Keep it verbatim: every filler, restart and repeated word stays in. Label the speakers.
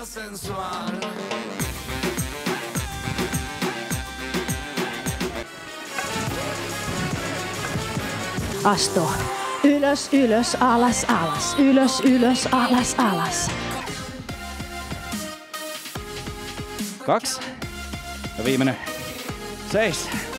Speaker 1: Asto. Ylös, ylös, alas, alas. Ylös, ylös, alas, alas.
Speaker 2: Kaksi. Ja viimeinen. Seis.